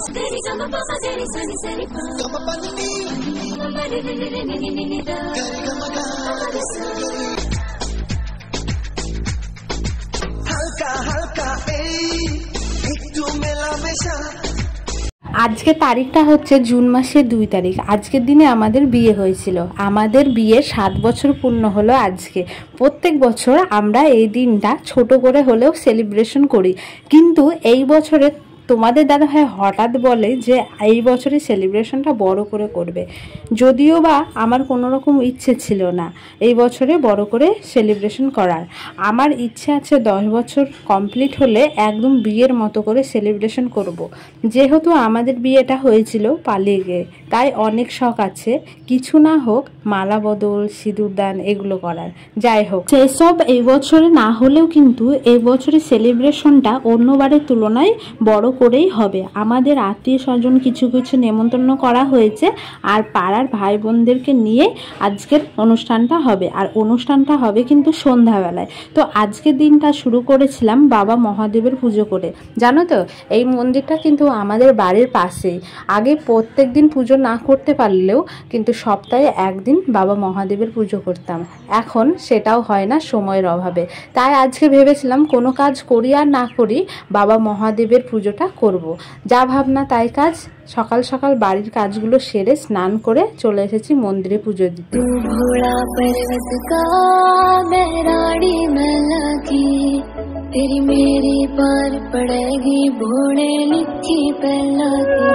আজকে তারিখটা হচ্ছে জুন মাসের 2 তারিখ। আজকের দিনে আমাদের বিয়ে হয়েছিল। আমাদের বিয়ে 7 বছর পূর্ণ হলো আজকে। প্রত্যেক বছর আমরা এই দিনটা ছোট করে হলেও সেলিব্রেশন করি, কিন্তু এই বছরে তোমাদের দাদাভাই হঠাৎ বলে যে এই বছরের সেলিব্রেশনটা বড় করে করবে। যদিও বা আমার কোনো রকম ইচ্ছে ছিল না এই বছরে বড় করে সেলিব্রেশন করার। আমার ইচ্ছে আছে 10 বছর কমপ্লিট হলে একদম বিয়ের মতো করে সেলিব্রেশন করব। যেহেতু আমাদের বিয়েটা হয়েছিল পালিয়ে গিয়ে, তাই অনেক শখ আছে কিছু না হোক মালা বদল, সিঁদুরদান এগুলো করার। যাই হোক, সেসব এই বছরে না হলেও কিন্তু এই বছরের সেলিব্রেশনটা অন্যবারের তুলনায় বড় করেই হবে। আমাদের আত্মীয় স্বজন কিছু কিছু নেমন্তন্ন করা হয়েছে, আর পাড়ার ভাই বোনদেরকে নিয়ে আজকের অনুষ্ঠানটা হবে। আর অনুষ্ঠানটা হবে কিন্তু সন্ধ্যাবেলায়। তো আজকের দিনটা শুরু করেছিলাম বাবা মহাদেবের পুজো করে। জানো তো, এই মন্দিরটা কিন্তু আমাদের বাড়ির পাশেই। আগে প্রত্যেক দিন পুজো না করতে পারলেও কিন্তু সপ্তাহে একদিন বাবা মহাদেবের পুজো করতাম। এখন সেটাও হয় না সময়ের অভাবে। তাই আজকে ভেবেছিলাম কোনো কাজ করি আর না করি বাবা মহাদেবের পুজোটা করব। যা ভাবনা তাই কাজ। সকাল সকাল বাড়ির কাজগুলো সেরে স্নান করে চলে এসেছি মন্দিরে পুজো দিতে। तेरी मेरी पर पड़ेगी भोले लिखी पहला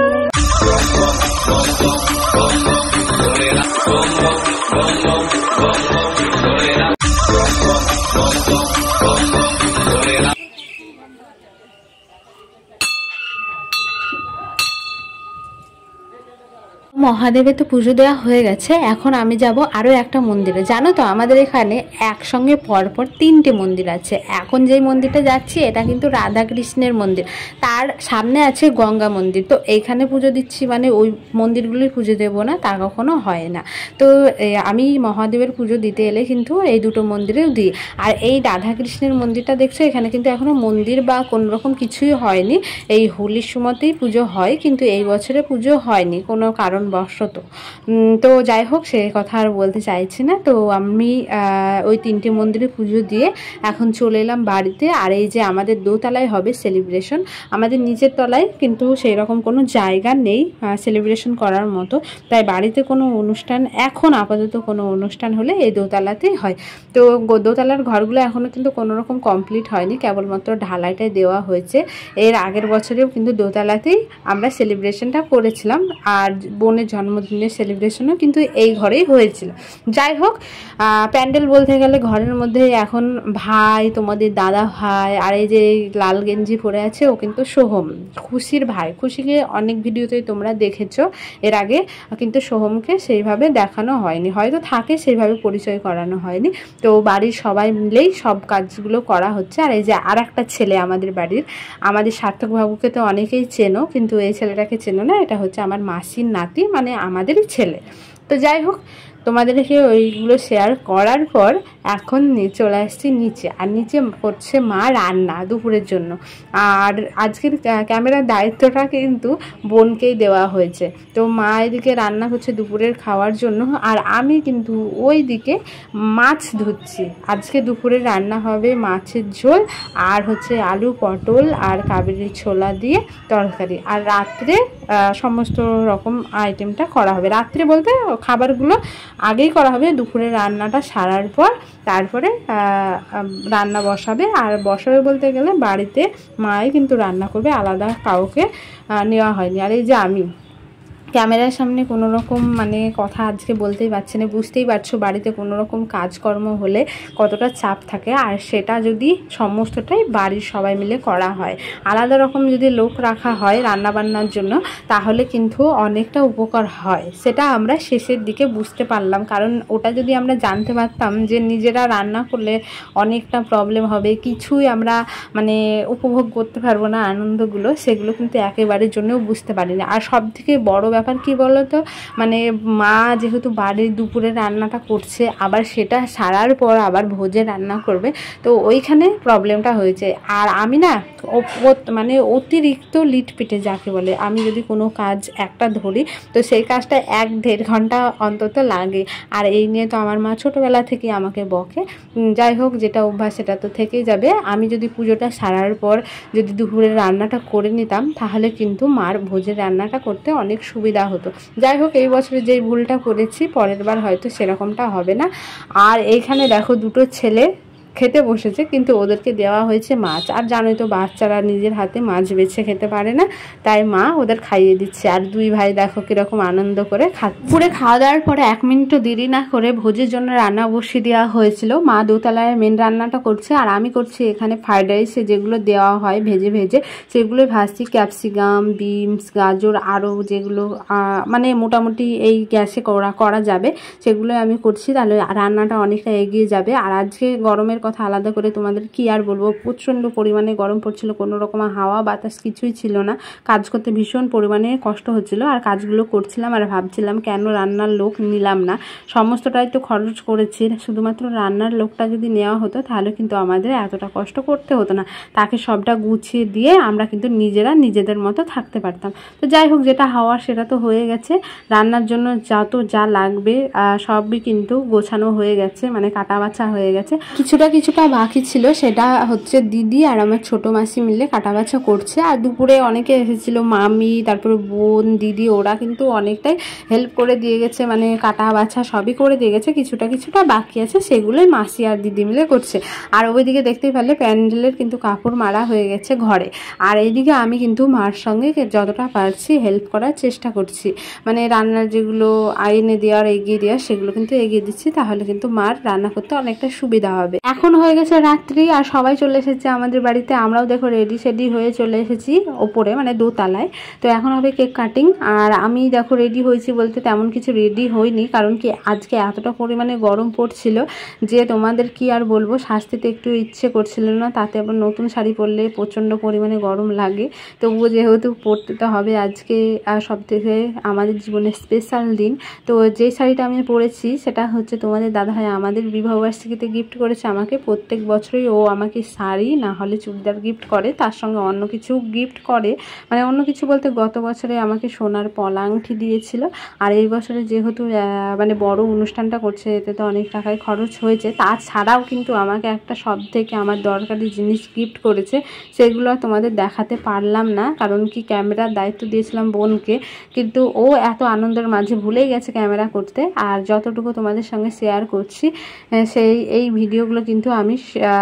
মহাদেবের তো পুজো দেওয়া হয়ে গেছে। এখন আমি যাব আরও একটা মন্দিরে। জানো তো, আমাদের এখানে একসঙ্গে পরপর 3টে মন্দির আছে। এখন যেই মন্দিরটা যাচ্ছি এটা কিন্তু রাধা কৃষ্ণের মন্দির, তার সামনে আছে গঙ্গা মন্দির। তো এইখানে পুজো দিচ্ছি মানে ওই মন্দিরগুলির পুজো দেবো না, তা কখনো হয় না। তো আমি মহাদেবের পুজো দিতে এলে কিন্তু এই দুটো মন্দিরেও দিই। আর এই রাধা কৃষ্ণের মন্দিরটা দেখছো, এখানে কিন্তু এখনও মন্দির বা কোনো রকম কিছুই হয়নি। এই হোলির সময়তেই পুজো হয়, কিন্তু এই বছরে পুজো হয়নি কোনো কারণ বশত। তো যাই হোক, সে কথা আর বলতে চাইছি না। তো আমি ওই 3টে মন্দিরে পুজো দিয়ে এখন চলে এলাম বাড়িতে। আর এই যে আমাদের দোতলায় হবে সেলিব্রেশন, আমাদের নিচের তলায় কিন্তু সেই রকম কোনো জায়গা নেই সেলিব্রেশন করার মতো। তাই বাড়িতে কোনো অনুষ্ঠান, এখন আপাতত কোনো অনুষ্ঠান হলে এই দোতলাতেই হয়। তো দোতলার ঘরগুলো এখনও কিন্তু কোনো রকম কমপ্লিট হয়নি, কেবলমাত্র ঢালাইটাই দেওয়া হয়েছে। এর আগের বছরেও কিন্তু দোতলাতেই আমরা সেলিব্রেশনটা করেছিলাম। আর বোনের জন্মদিনের সেলিব্রেশনও কিন্তু এই ঘরেই হয়েছিল। যাই হোক, প্যান্ডেল বলতে গেলে ঘরের মধ্যে এখন ভাই, তোমাদের দাদা ভাই, আর এই যে লাল গেঞ্জি পরে আছে ও কিন্তু সোহম, খুশির ভাই। খুশিকে অনেক ভিডিওতেই তোমরা দেখেছো এর আগে, কিন্তু সোহমকে সেইভাবে দেখানো হয়নি, হয়তো থাকে সেইভাবে পরিচয় করানো হয়নি। তো বাড়ির সবাই মিলেই সব কাজগুলো করা হচ্ছে। আর এই যে আর একটা ছেলে আমাদের বাড়ির, আমাদের সার্থক বাবুকে তো অনেকেই চেনো, কিন্তু এই ছেলেটাকে চেনো না। এটা হচ্ছে আমার মাসির নাতি, মানে আমাদেরই ছেলে। তো যাই হোক, তোমাদেরকে ওইগুলো শেয়ার করার পর এখন চলে আসছি নিচে। আর নিচে করছে মা রান্না দুপুরের জন্য। আর আজকের ক্যামেরার দায়িত্বটা কিন্তু বোনকেই দেওয়া হয়েছে। তো মা এদিকে রান্না করছে দুপুরের খাওয়ার জন্য, আর আমি কিন্তু ওই দিকে মাছ ধুচ্ছি। আজকে দুপুরে রান্না হবে মাছের ঝোল, আর হচ্ছে আলু পটল আর কাবেরি ছোলা দিয়ে তরকারি। আর রাত্রে সমস্ত রকম আইটেমটা করা হবে। রাত্রে বলতে খাবারগুলো আগেই করা হবে, দুপুরে রান্নাটা সারার পর তারপরে রান্না বসাবে। আর বসাবে বলতে গেলে বাড়িতে মাই কিন্তু রান্না করবে, আলাদা কাউকে নেওয়া হয়নি। আর এই যে আমি ক্যামেরার সামনে কোনো রকম মানে কথা আজকে বলতেই পারছি না। বুঝতেই পারছো বাড়িতে কোনো রকম কাজকর্ম হলে কতটা চাপ থাকে, আর সেটা যদি সমস্তটাই বাড়ির সবাই মিলে করা হয়। আলাদা রকম যদি লোক রাখা হয় রান্নাবান্নার জন্য, তাহলে কিন্তু অনেকটা উপকার হয়। সেটা আমরা শেষের দিকে বুঝতে পারলাম, কারণ ওটা যদি আমরা জানতে পারতাম যে নিজেরা রান্না করলে অনেকটা প্রবলেম হবে, কিছুই আমরা মানে উপভোগ করতে পারবো না আনন্দগুলো, সেগুলো কিন্তু একেবারের জন্যও বুঝতে পারি না। আর সব থেকে বড় ব্যাপার কি বলো তো, মানে মা যেহেতু বাড়ির দুপুরে রান্নাটা করছে, আবার সেটা সারার পর আবার ভোজে রান্না করবে, তো ওইখানে প্রবলেমটা হয়েছে। আর আমি না মানে অতিরিক্ত লিটপিটে যাকে বলে, আমি যদি কোনো কাজ একটা ধরি তো সেই কাজটা 1-1.5 ঘন্টা অন্তত লাগে। আর এই নিয়ে তো আমার মা ছোটোবেলা থেকে আমাকে বকে। যাই হোক, যেটা অভ্যাস সেটা তো থেকেই যাবে। আমি যদি পুজোটা সারার পর যদি দুপুরের রান্নাটা করে নিতাম তাহলে কিন্তু মার ভোজের রান্নাটা করতে অনেক সুবিধা হতো। যাই হোক, এই বছরে যেই ভুলটা করেছি পরের বার হয়তো সেরকমটা হবে না। আর এইখানে দেখো দুটো ছেলে খেতে বসেছে, কিন্তু ওদেরকে দেওয়া হয়েছে মাছ। আর জানোই তো বাচ্চারা নিজের হাতে মাছ বেছে খেতে পারে না, তাই মা ওদের খাইয়ে দিচ্ছে। আর দুই ভাই দেখো কিরকম আনন্দ করে খাচ্ছে। পুরো খাওয়া দাওয়ার পরে 1 মিনিটও দেরি না করে ভোজের জন্য রান্না বসিয়ে দেওয়া হয়েছিল। মা দোতলায় মেন রান্নাটা করছে আর আমি করছি এখানে ফ্রাইড রাইসে যেগুলো দেওয়া হয় ভেজে ভেজে, সেগুলোই ভাজছি। ক্যাপসিকাম, বিনস, গাজর, আরও যেগুলো মানে মোটামুটি এই গ্যাসে করা যাবে সেগুলো আমি করছি, তাহলে রান্নাটা অনেকটা এগিয়ে যাবে। আর আজকে গরমের কথা আলাদা করে তোমাদের কি আর বলবো, প্রচণ্ড পরিমাণে গরম পড়ছিল, কোনো রকম হাওয়া বাতাস কিছুই ছিল না। কাজ করতে ভীষণ পরিমাণে কষ্ট হচ্ছিল। আর কাজগুলো করছিলাম আর ভাবছিলাম কেন রান্নার লোক নিলাম না, সমস্তটাই তো খরচ করেছি, শুধুমাত্র রান্নার লোকটা যদি নেওয়া হতো তাহলে কিন্তু আমাদের এতটা কষ্ট করতে হতো না। তাকে সবটা গুছিয়ে দিয়ে আমরা কিন্তু নিজেরা নিজেদের মতো থাকতে পারতাম। তো যাই হোক, যেটা হওয়ার সেটা তো হয়ে গেছে। রান্নার জন্য যা লাগবে সবই কিন্তু গোছানো হয়ে গেছে, মানে কাটা বাছা হয়ে গেছে। কিছুটা বাকি ছিল, সেটা হচ্ছে দিদি আর আমার ছোট মাসি মিলে কাটা বাছা করছে। আর দুপুরে অনেকে এসেছিল, মামি, তারপরে বোন, দিদি, ওরা কিন্তু অনেকটাই হেল্প করে দিয়ে গেছে, মানে কাটা বাছা সবই করে দিয়ে গেছে। কিছুটা বাকি আছে, সেগুলোই মাসি আর দিদি মিলে করছে। আর ওইদিকে দেখতেই পারলে প্যান্ডেলের কিন্তু কাপড় মারা হয়ে গেছে ঘরে। আর এইদিকে আমি কিন্তু মার সঙ্গে যতটা পারছি হেল্প করার চেষ্টা করছি, মানে রান্নার যেগুলো আইনে দেওয়ার এগিয়ে দেওয়ার সেগুলো কিন্তু এগিয়ে দিচ্ছি, তাহলে কিন্তু মার রান্না করতে অনেকটা সুবিধা হবে। এখন হয়ে গেছে রাত্রি আর সবাই চলে এসেছে আমাদের বাড়িতে। আমরাও দেখো রেডি হয়ে চলে এসেছি ওপরে, মানে দোতলায়। তো এখন হবে কেক কাটিং। আর আমি দেখো রেডি হয়েছি বলতে তেমন কিছু রেডি হইনি, কারণ কি আজকে এতটা পরিমাণে গরম পড়ছিল যে তোমাদের কি আর বলবো, সাজতে একটু ইচ্ছে করছিল না। তাতে আবার নতুন শাড়ি পরলে প্রচণ্ড পরিমাণে গরম লাগে, তবুও যেহেতু পরতে তো হবে আজকে, সবথেকে আমাদের জীবনের স্পেশাল দিন। তো যে শাড়িটা আমি পরেছি সেটা হচ্ছে তোমাদের দাদাভাই আমাদের বিবাহবার্ষিকীতে গিফট করেছে আমাকে। প্রত্যেক বছরই ও আমাকে শাড়ি না হলে চুড়িদার গিফট করে, তার সঙ্গে অন্য কিছু গিফট করে, মানে অন্য কিছু বলতে গত বছরে আমাকে সোনার পলা আংটি দিয়েছিল। আর এই বছরে যেহেতু মানে বড় অনুষ্ঠানটা করছে, এতে তো অনেক টাকায় খরচ হয়েছে। তাছাড়াও কিন্তু আমাকে একটা সব থেকে আমার দরকারি জিনিস গিফট করেছে, সেগুলো তোমাদের দেখাতে পারলাম না, কারণ কি ক্যামেরার দায়িত্ব দিয়েছিলাম বোনকে, কিন্তু ও এত আনন্দের মাঝে ভুলেই গেছে ক্যামেরা করতে। আর যতটুকু তোমাদের সঙ্গে শেয়ার করছি এই ভিডিওগুলো কিন্তু আমি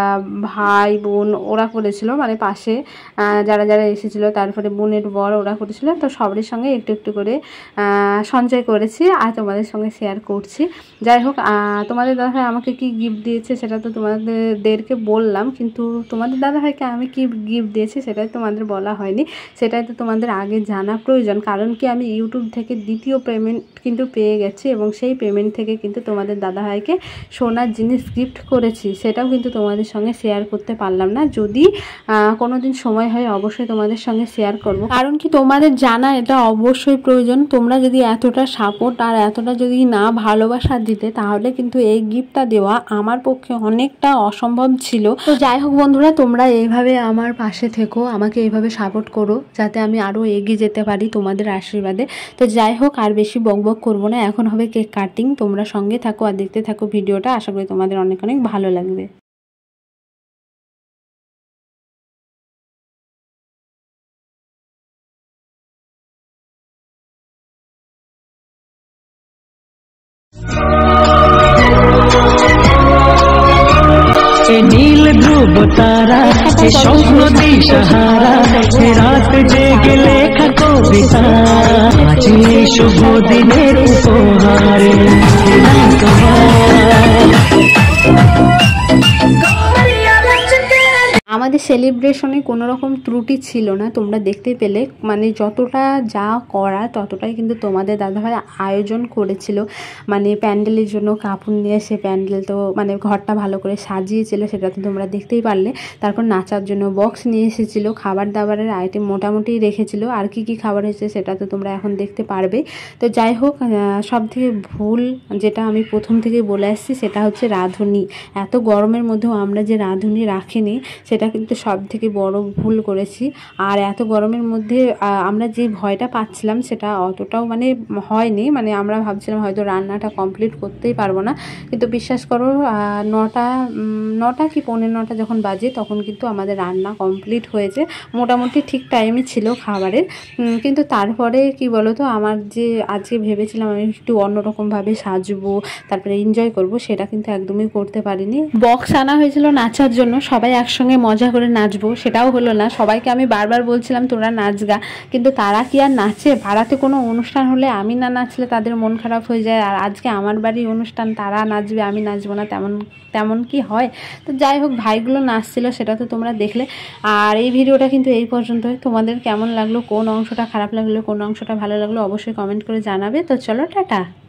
ভাই বোন ওরা করেছিল, মানে পাশে যারা এসেছিলো, তারপরে বোনের বর ওরা করেছিল। তো সবার সঙ্গে একটু করে সঞ্চয় করেছি আর তোমাদের সঙ্গে শেয়ার করছি। যাই হোক, তোমাদের দাদাভাই আমাকে কি গিফট দিয়েছে সেটা তো তোমাদেরকে বললাম, কিন্তু তোমাদের দাদাভাইকে আমি কি গিফট দিয়েছি সেটাই তোমাদের বলা হয়নি। সেটাই তো তোমাদের আগে জানা প্রয়োজন, কারণ কি আমি ইউটিউব থেকে দ্বিতীয় পেমেন্ট কিন্তু পেয়ে গেছি, এবং সেই পেমেন্ট থেকে কিন্তু তোমাদের দাদাভাইকে সোনার জিনিস গিফট করেছি, সেটাও কিন্তু তোমাদের সঙ্গে শেয়ার করতে পারলাম না। যদি কোনো দিন সময় হয় অবশ্যই তোমাদের সঙ্গে শেয়ার করব, কারণ কি তোমাদের জানা এটা অবশ্যই প্রয়োজন। তোমরা যদি এতটা সাপোর্ট আর এতটা যদি না ভালোবাসা দিতে, তাহলে কিন্তু এই গিফটটা দেওয়া আমার পক্ষে অনেকটা অসম্ভব ছিল। তো যাই হোক বন্ধুরা, তোমরা এইভাবে আমার পাশে থেকো, আমাকে এইভাবে সাপোর্ট করো, যাতে আমি আরও এগিয়ে যেতে পারি তোমাদের আশীর্বাদে। তো যাই হোক, আর বেশি বকবক করবো না, এখন হবে কেক কাটিং। তোমরা সঙ্গে থাকো আর দেখতে থাকো ভিডিওটা, আশা করি তোমাদের অনেক ভালো লাগবে। নীল ধ্রুব তারা, স্বপ্ন দিশাহারা, রাত জেগে লেখা কবিতা, আজ এই শুভ দিনের উপহারে। আমাদের আমাদের সেলিব্রেশনে কোনো রকম ত্রুটি ছিল না, তোমরা দেখতেই পেলে। মানে যতটা যা করা ততটাই কিন্তু তোমাদের দাদাভাই আয়োজন করেছিল। মানে প্যান্ডেলের জন্য কাপড় নিয়ে এসে প্যান্ডেল তো মানে ঘরটা ভালো করে সাজিয়েছিল, সেটা তো তোমরা দেখতেই পারলে। তারপর নাচার জন্য বক্স নিয়ে এসেছিলো, খাবার দাবারের আইটেম মোটামুটি রেখেছিল। আর কি কি খাবার হয়েছে সেটা তো তোমরা এখন দেখতে পারবে। তো যাই হোক, সব থেকে ভুল যেটা আমি প্রথম থেকে বলে আসছি সেটা হচ্ছে রাঁধুনি। এত গরমের মধ্যেও আমরা যে রাঁধুনি রাখিনি সেটা কিন্তু সব থেকে বড় ভুল করেছি। আর এত গরমের মধ্যে আমরা যে ভয়টা পাচ্ছিলাম সেটা অতটাও মানে হয়নি। মানে আমরা ভাবছিলাম হয়তো রান্নাটা কমপ্লিট করতেই পারবো না, কিন্তু বিশ্বাস করো 9টা কি 9:15 যখন বাজে তখন কিন্তু আমাদের রান্না কমপ্লিট হয়েছে। মোটামুটি ঠিক টাইমই ছিল খাবারের। কিন্তু তারপরে কি বলো তো, আমার যে আজকে ভেবেছিলাম আমি একটু অন্যরকমভাবে সাজবো, তারপরে এনজয় করব, সেটা কিন্তু একদমই করতে পারিনি। বক্স আনা হয়েছিল নাচার জন্য, সবাই একসঙ্গে মজা করে নাচবো, সেটাও হলো না। সবাইকে আমি বারবার বলছিলাম তোরা নাচ গা, কিন্তু তারা কি আর নাচে? পাড়াতে কোনো অনুষ্ঠান হলে আমি না নাচলে তাদের মন খারাপ হয়ে যায়। আর আজকে আমার বাড়ির অনুষ্ঠান, তারা নাচবে আমি নাচবো না, তেমন কি হয়? তো যাই হোক, ভাইগুলো নাচছিল সেটা তো তোমরা দেখলে। আর এই ভিডিওটা কিন্তু এই পর্যন্তই। তোমাদের কেমন লাগলো, কোন অংশটা খারাপ লাগলো, কোন অংশটা ভালো লাগলো অবশ্যই কমেন্ট করে জানাবে। তো চলো, টাটা।